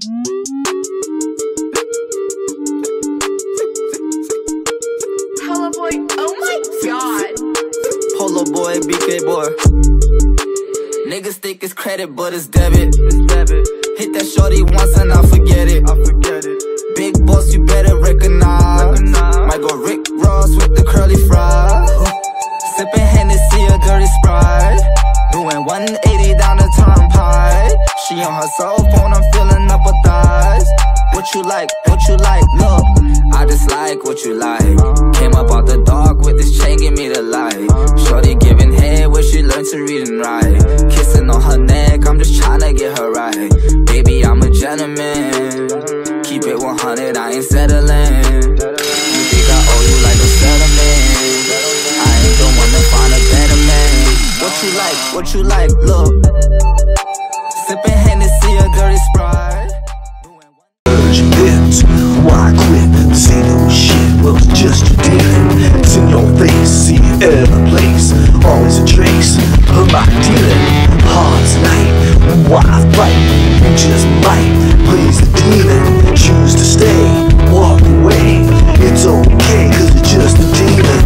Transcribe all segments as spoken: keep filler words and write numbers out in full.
Hello boy, oh my god. Polo boy, B K boy. Niggas think it's credit, but it's debit. It's debit. Hit that shorty once and I forget it. I forget it. Big boss, you better recognize. recognize. Might go Rick Ross with the curly fries. Sippin' Hennessy, a dirty Sprite. Doing one eighty down the turnpike. She on her cell phone, I'm feeling up her thighs. What you like, what you like, look, I just like what you like. Came up out the dark with this chain, give me the light. Shorty giving head where she learned to read and write. Kissing on her neck, I'm just tryna get her right. Baby, I'm a gentleman. Keep it one hundred, I ain't settling. You think I owe you like a settlement? I ain't the one to find a better man. What you like, what you like, look, sippin' Hennessy, a dirty Sprite. Bits, why quit? This ain't no shit, well it's just your dealing. It's in your face, see it every place. Always a trace of my dealing. Hard tonight, why fight? You just might please the demon. Choose to stay, walk away. It's okay, cause it's just a demon.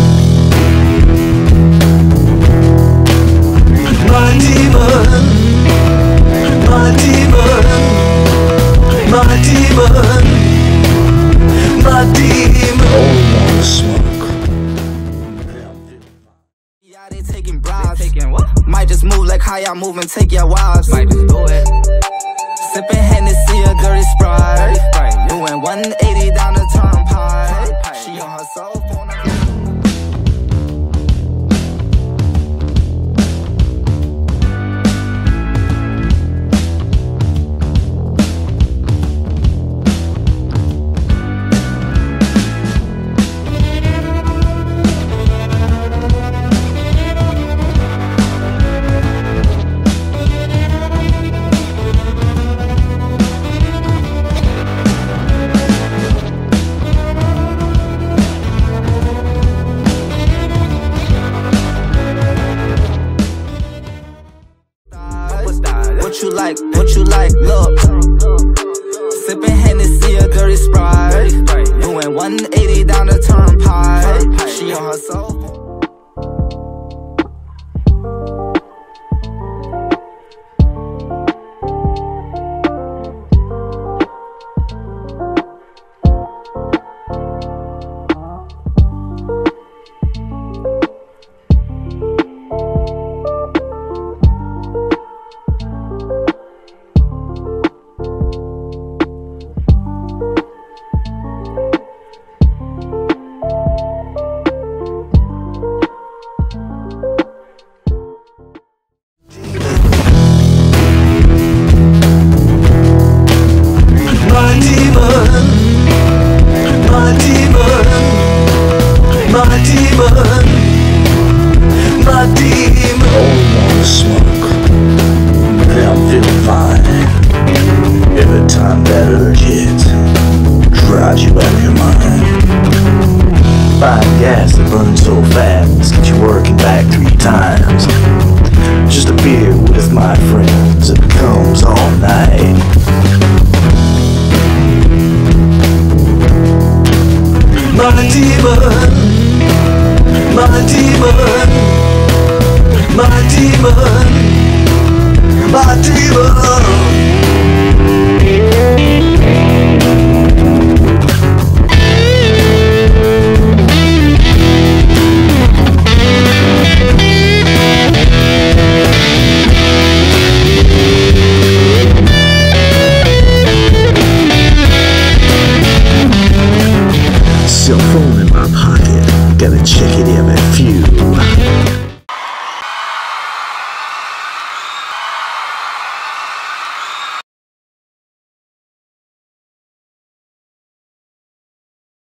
My demon, my demon. My demon, my demon. Oh, wanna smoke. Yeah, they taking bribes. They taking what? Might just move like how y'all move and take your wives. Might just do it. Sippin' Hennessy, a dirty Sprite. Sprite. Doing one eighty down the turnpike. She on her cell phone. What you like, what you like, look, sippin' Hennessy, a dirty Sprite. Doing one eighty down the turnpike. She on her cell phone. Gas that burns so fast, get you working back three times. Just a beer with my friends, it becomes all night. My demon, my demon, my demon, my demon.